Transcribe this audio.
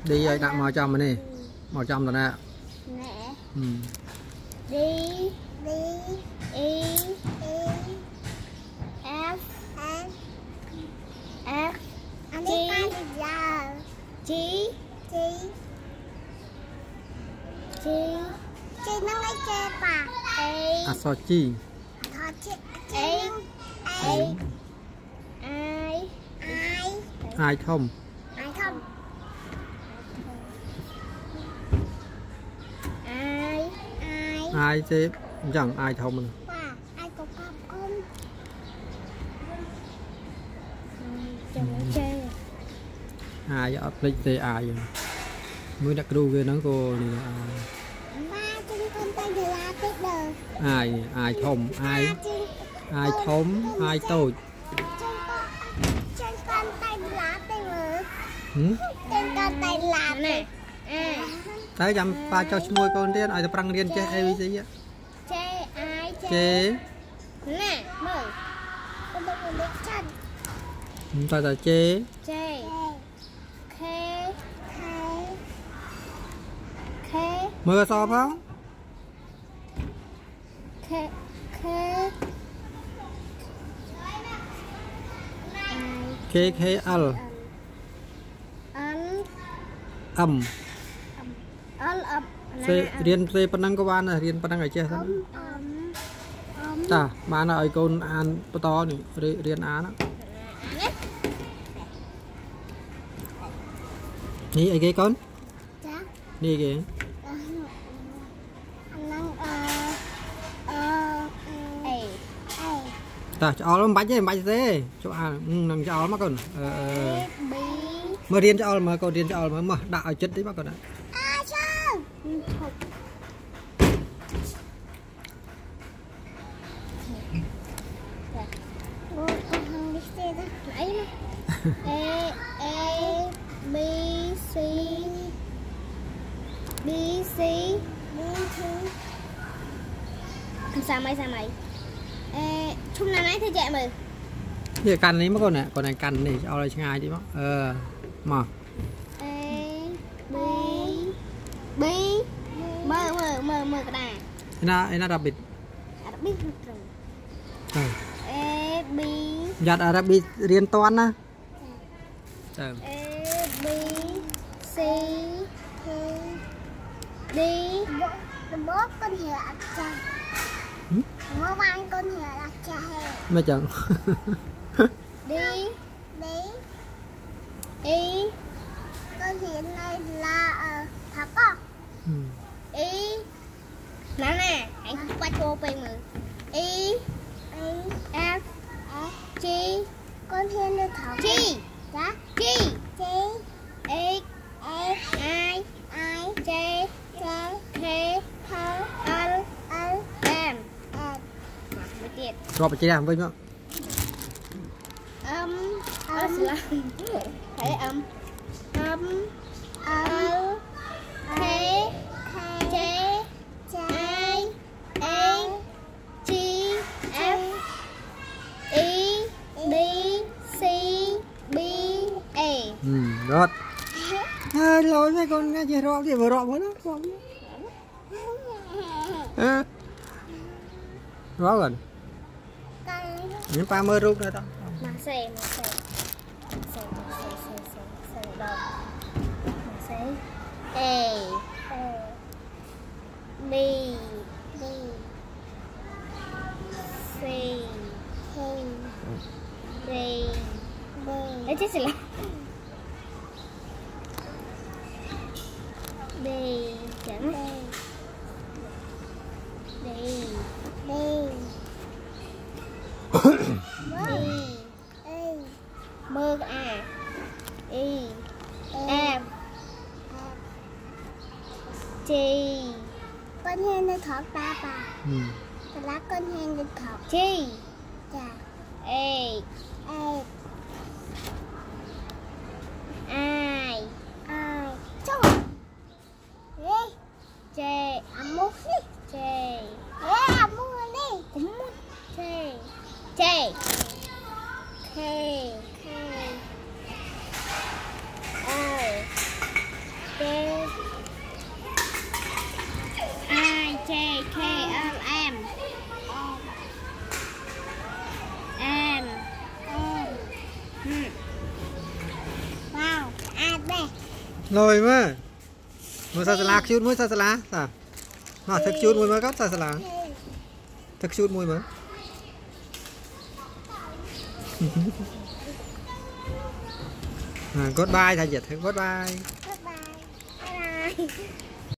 đi rồi đặt màu trong này màu trong rồi nè đi E F F G nó lấy chê bà à so chi ai thông ai chứ chẳng ai thông mình ai có con ai ở lịch thì ai rồi mới đặt đu kia nó cô này ai thông ai thống ai tôi trên con tay lá nè tới dăm ba cho môi con tiên ai tập răng riêng chế ABC á chế nè mở con đâu còn biết chân ta là chế mưa so không KKL âm riêng về phần năng của bạn là riêng phần năng ở trên đó ta bạn là con ăn to này riêng á đó ní ai cái con đi kìa ta cho nó bánh chứ bánh thế cho năng cho nó còn mà riêng cho mà còn riêng cho mà đạo chất đấy bác còn đấy B C sao mày chung năm nay thì chạy mà thì căn đấy mà con này căn này cho lại ngay đi bác mà B mơ cái này nó đặc biệt E B giặt đặc biệt riêng toán á E B C D bố con hiểu ăn chay bố ăn con hiểu ăn chay mà chẳng D E con hiện nay là thật á E nè anh quay cô về mà E F G con hiện nay thật G G X I J K L M rồi chị làm với nhau thấy L K J I A G F E B C B A rồi lỗi mấy con nghe chị rõ thì vừa rõ mới đó rõ rồi những ba mươi rút nữa đó mà xem đâu A B C D đấy chứ là D chẳng D mơ E F G con hen nó thọt ba lá con hen nó thọt G A I chốt J amo J amo đi J K L wow à đây rồi mà mua sa lá chút mua sa lá sao nó thực chút mua mới có sa lá thực chút mua mới goodbye thầy dịch goodbye bye bye bye bye